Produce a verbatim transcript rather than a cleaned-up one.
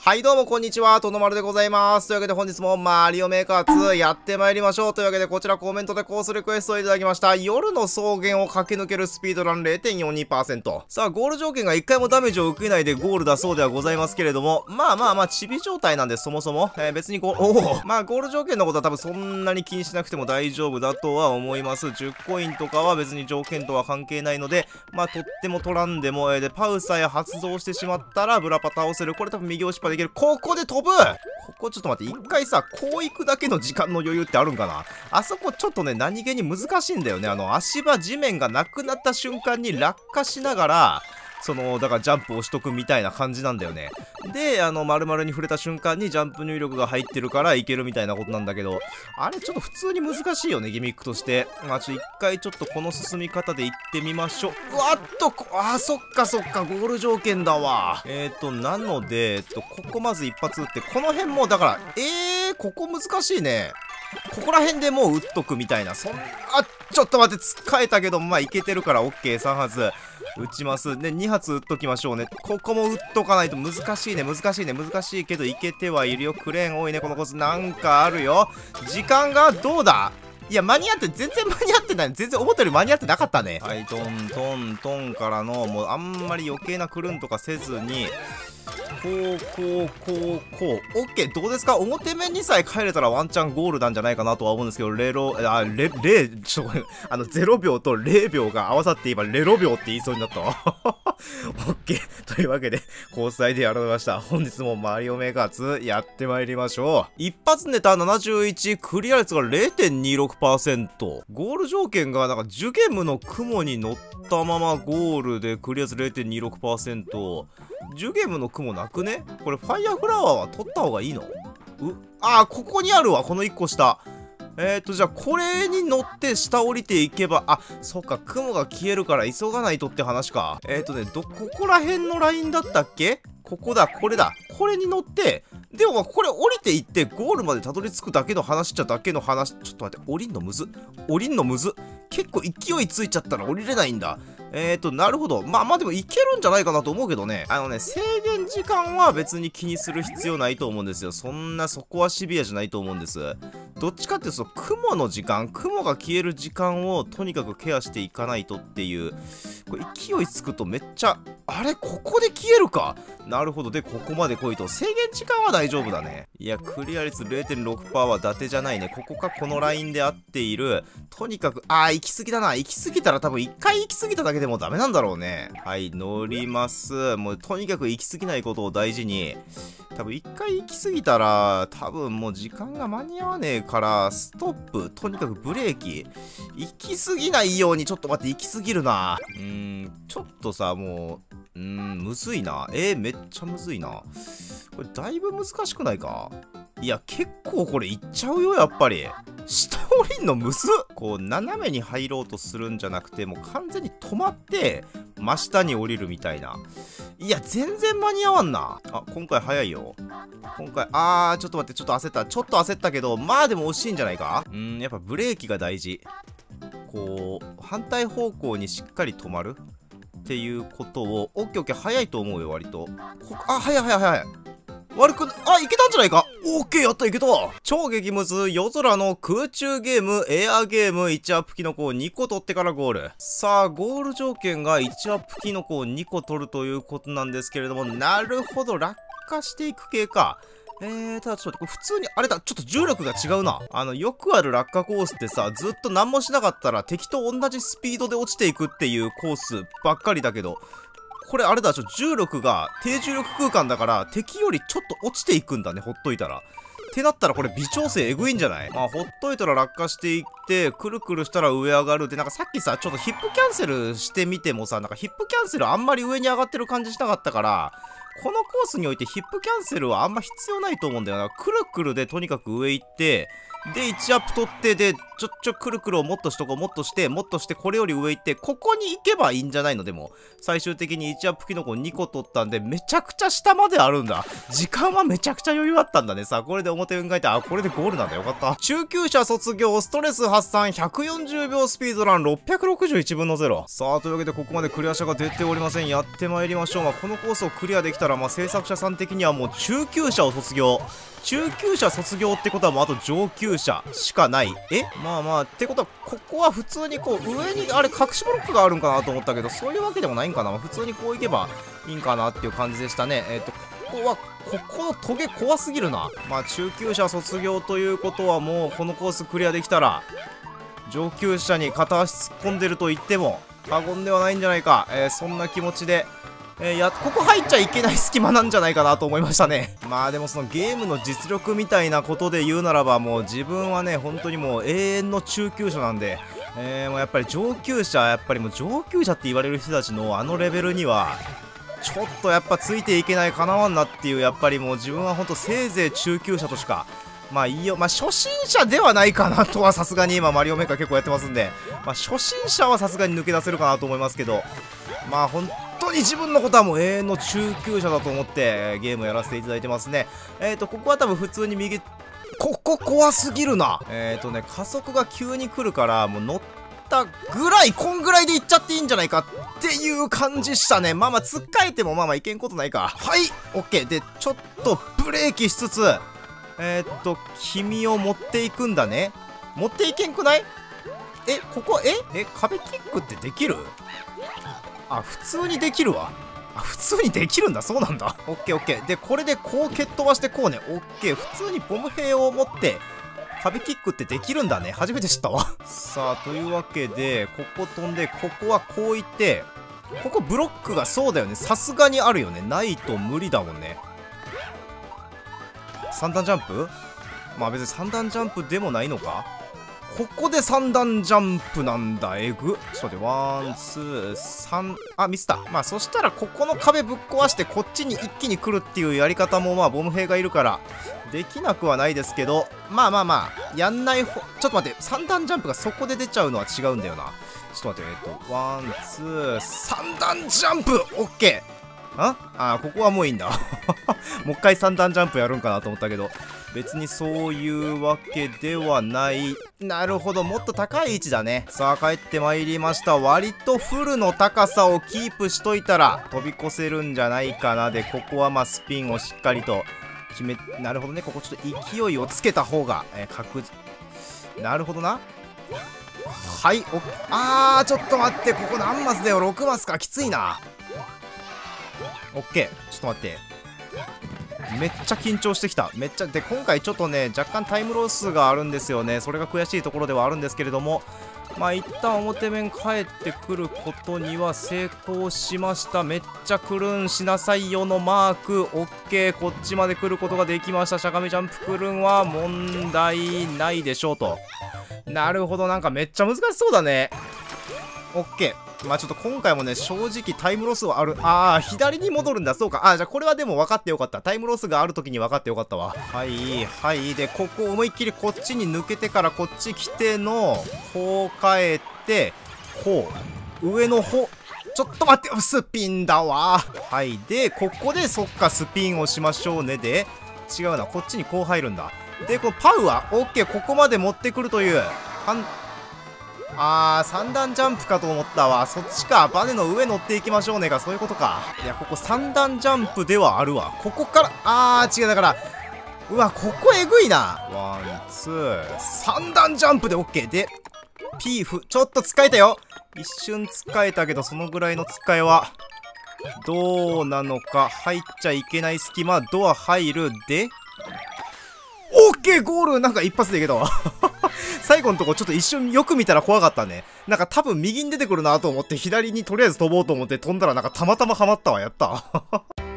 はいどうもこんにちは、とのまるでございます。というわけで本日もマリオメーカーツーやってまいりましょう。というわけでこちらコメントでコースリクエストをいただきました。夜の草原を駆け抜けるスピードラン れいてんよんにパーセント。さあ、ゴール条件がいっかいもダメージを受けないでゴールだそうではございますけれども、まあまあまあ、チビ状態なんでそもそも、えー、別にこう、おおまあゴール条件のことは多分そんなに気にしなくても大丈夫だとは思います。じゅっコインとかは別に条件とは関係ないので、まあ取っても取らんでも、えー、で、パウサーや発動してしまったらブラパ倒せる。これ多分右押しパできる。ここで飛ぶここちょっと待って、一回さ、こう行くだけの時間の余裕ってあるんかな。あそこちょっとね、何気に難しいんだよね。あの、足場地面がなくなった瞬間に落下しながら、その、だからジャンプをしとくみたいな感じなんだよね。で、あの、丸々に触れた瞬間にジャンプ入力が入ってるからいけるみたいなことなんだけど、あれちょっと普通に難しいよね、ギミックとして。まあちょっと一回ちょっとこの進み方で行ってみましょう。うわっと、あー、そっかそっか、ゴール条件だわ。えーと、なので、えっと、ここまず一発撃って、この辺も、だから、えー、ここ難しいね。ここら辺でもう撃っとくみたいな。そんな、あ、ちょっと待って、使えたけど、まあいけてるから オーケーさん 発。撃ちます。で、に発撃っときましょうね。ここも撃っとかないと難しいね、難しいね、難しいけど、いけてはいるよ。クレーン多いね、このコース。なんかあるよ。時間がどうだいや、間に合って、全然間に合ってない。全然思ったより間に合ってなかったね。はい、トントントンからの、もうあんまり余計なクルンとかせずに、こう、こう、こう、こう。オッケー、どうですか？表面にさえ帰れたらワンチャンゴールなんじゃないかなとは思うんですけど、レロ、あ、レ、レ、ちょ、あの、ゼロびょうとれいびょうが合わさって今、レロ秒って言いそうになったわ。オッケー。というわけで、コースアイデア改めました。本日もマリオメーカーツーやってまいりましょう。一発ネタななじゅういち、クリア率が れいてんにろくパーセント。ゴール条件がなんか、ジュゲムの雲に乗ったままゴールでクリア率 れいてんにろくパーセント。ジュゲムの雲なくね？これファイアフラワーは取った方がいいの？うあー、ここにあるわ、このいっこ下。えーと、じゃあ、これに乗って下降りていけば、あ、そっか、雲が消えるから急がないとって話か。えーとね、ど、ここら辺のラインだったっけ？ここだ、これだ。これに乗って、でも、これ降りていって、ゴールまでたどり着くだけの話っちゃだけの話。ちょっと待って、降りんのむず。降りんのむず。結構勢いついちゃったら降りれないんだ。えーと、なるほど。まあまあでもいけるんじゃないかなと思うけどね。あのね、制限時間は別に気にする必要ないと思うんですよ。そんな、そこはシビアじゃないと思うんです。どっちかっていうと、雲の時間、雲が消える時間をとにかくケアしていかないとっていう。これ勢いつくとめっちゃ、あれここで消えるか。なるほど。で、ここまで来いと。制限時間は大丈夫だね。いや、クリア率 れいてんろくパーセント は伊達じゃないね。ここかこのラインで合っている。とにかく、あー、行き過ぎだな。行き過ぎたら多分一回行き過ぎただけでもダメなんだろうね。はい、乗ります。もうとにかく行き過ぎないことを大事に。多分一回行き過ぎたら、多分もう時間が間に合わねえから、ストップ。とにかくブレーキ。行き過ぎないように、ちょっと待って、行き過ぎるな。うーん、ちょっとさ、もう、うーん、むずいな。えー、めっちゃむずいな。これだいぶ難しくないか？いや、結構これいっちゃうよ、やっぱり。下降りんのむずっ！こう、斜めに入ろうとするんじゃなくて、もう完全に止まって、真下に降りるみたいな。いや、全然間に合わんな。あ、今回早いよ。今回、あー、ちょっと待って、ちょっと焦った。ちょっと焦ったけど、まあでも惜しいんじゃないか？うーん、やっぱブレーキが大事。こう、反対方向にしっかり止まるっていうことを、オッケーオッケー、早いと思うよ、割と。こあ、早い早い早い。悪く、あ、いけたんじゃないか？オッケー、やった、いけた。超激ムズ、夜空の空中ゲーム、エアゲーム、いちアップキノコをにこ取ってからゴール。さあ、ゴール条件がいちアップキノコをにこ取るということなんですけれども、なるほど、落下していく系か。えー、ただちょっと待って、これ普通に、あれだ、ちょっと重力が違うな。あの、よくある落下コースってさ、ずっと何もしなかったら敵と同じスピードで落ちていくっていうコースばっかりだけど、これあれだ、ちょ、重力が低重力空間だから敵よりちょっと落ちていくんだね、ほっといたら。ってなったらこれ微調整えぐいんじゃない？まあ、ほっといたら落下していって、くるくるしたら上上がるって、なんかさっきさ、ちょっとヒップキャンセルしてみてもさ、なんかヒップキャンセルあんまり上に上がってる感じしなかったから、このコースにおいてヒップキャンセルはあんま必要ないと思うんだよな。くるくるでとにかく上行って、 で、いちアップ取って、で、ちょ、ちょ、くるくるをもっとしとこう、もっとして、もっとして、これより上行って、ここに行けばいいんじゃないの？でも、最終的にいちアップキノコにこ取ったんで、めちゃくちゃ下まであるんだ。時間はめちゃくちゃ余裕あったんだね。さあ、これで表上に書いて、あ、これでゴールなんだ。よかった。中級者卒業、ストレス発散、ひゃくよんじゅうびょうスピードラン、ろっぴゃくろくじゅういちぶんのゼロ。さあ、というわけで、ここまでクリア者が出ておりません。やってまいりましょう。まあ、このコースをクリアできたら、まあ、制作者さん的にはもう中級者を卒業。中級者卒業ってことはもうあと上級者しかない。えまあまあ、ってことは、ここは普通にこう、上にあれ隠しブロックがあるんかなと思ったけど、そういうわけでもないんかな。普通にこう行けばいいんかなっていう感じでしたね。えっと、ここは、ここのトゲ怖すぎるな。まあ、中級者卒業ということはもう、このコースクリアできたら、上級者に片足突っ込んでると言っても過言ではないんじゃないか。えー、そんな気持ちで、えー、や、ここ入っちゃいけない隙間なんじゃないかなと思いましたね。まあでもそのゲームの実力みたいなことで言うならば、もう自分はね、本当にもう永遠の中級者なんで、えー、もうやっぱり上級者、やっぱりもう上級者って言われる人たちのあのレベルには、ちょっとやっぱついていけないかなわんなっていう、やっぱりもう自分は本当せいぜい中級者としか、まあいいよ、まあ初心者ではないかなとはさすがに今マリオメーカー結構やってますんで、まあ初心者はさすがに抜け出せるかなと思いますけど、まあ本当に自分のことはもう永遠の中級者だと思ってゲームやらせていただいてますね。えっと、ここは多分普通に右、ここ怖すぎるな。えっとね、加速が急に来るから、もう乗ったぐらい、こんぐらいで行っちゃっていいんじゃないかっていう感じしたね。まあまあ、つっかえてもまあまあいけんことないか。はい、オッケー。で、ちょっとブレーキしつつ、えー、っと、君を持っていくんだね。持っていけんくない？え、ここ、ええ、壁キックってできる？あ、普通にできるわ。あ、普通にできるんだ。そうなんだ。オッケーオッケー。で、これでこう蹴っ飛ばしてこうね。オッケー。普通にボム兵を持って、壁キックってできるんだね。初めて知ったわ。さあ、というわけで、ここ飛んで、ここはこういって、ここブロックがそうだよね。さすがにあるよね。ないと無理だもんね。さん段ジャンプ？まあ別にさん段ジャンプでもないのか？ここでさん段ジャンプなんだ。えぐ。ちょっと待って、ワン、ツー、さん、あ、ミスった。まあそしたらここの壁ぶっ壊してこっちに一気に来るっていうやり方もまあボム兵がいるからできなくはないですけど、まあまあまあ、やんないほ、ちょっと待って、さん段ジャンプがそこで出ちゃうのは違うんだよな。ちょっと待って、えっと、ワン、ツー、さん段ジャンプ！オッケー！ああ、ここはもういいんだ。もう一回さん段ジャンプやるんかなと思ったけど、別にそういうわけではない。なるほど、もっと高い位置だね。さあ、帰ってまいりました。割とフルの高さをキープしといたら飛び越せるんじゃないかな。で、ここはまあスピンをしっかりと決め、なるほどね。ここちょっと勢いをつけた方が、えー、確実。なるほどな。はい、おあー、ちょっと待って、ここ何マスだよ。ろくマスか。きついな。オッケー、ちょっと待って。めっちゃ緊張してきた。めっちゃ。で、今回ちょっとね、若干タイムロスがあるんですよね。それが悔しいところではあるんですけれども、まあ、一旦表面帰ってくることには成功しました。めっちゃ来るんしなさいよのマーク。オッケー、こっちまで来ることができました。しゃがみジャンプ来るんは問題ないでしょうと。なるほど、なんかめっちゃ難しそうだね。オッケー。まあちょっと今回もね、正直タイムロスはある。ああ、左に戻るんだ。そうか。ああ、じゃあこれはでも分かってよかった。タイムロスがある時に分かってよかったわ。はい、はい。で、ここ思いっきりこっちに抜けてからこっち来ての、こう帰って、こう。上の方、ちょっと待って、スピンだわ。はい。で、ここでそっか、スピンをしましょうね。で、違うな。こっちにこう入るんだ。で、このパウは、オッケー、ここまで持ってくるという。はんあー、さん段ジャンプかと思ったわ。そっちか。バネの上乗っていきましょうねが、そういうことか。いや、ここさん段ジャンプではあるわ。ここから、あー、違う、だから、うわ、ここえぐいな。ワン、ツー、さん段ジャンプで OK。で、ピーフ、ちょっと使えたよ。一瞬使えたけど、そのぐらいの使いは、どうなのか。入っちゃいけない隙間、ドア入る。で、OK! ゴールなんか一発でいけたわ。最後のとこちょっと一瞬よく見たら怖かったね。なんか多分右に出てくるなと思って左にとりあえず飛ぼうと思って飛んだらなんかたまたまハマったわ。やった。